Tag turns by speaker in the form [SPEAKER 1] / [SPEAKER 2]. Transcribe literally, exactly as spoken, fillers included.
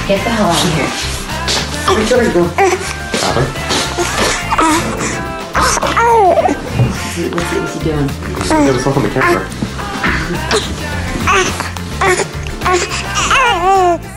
[SPEAKER 1] Get the hell out of here.
[SPEAKER 2] Where you trying to go? Robin? What's he, what's he, what's he doing? He's got himself on the camera.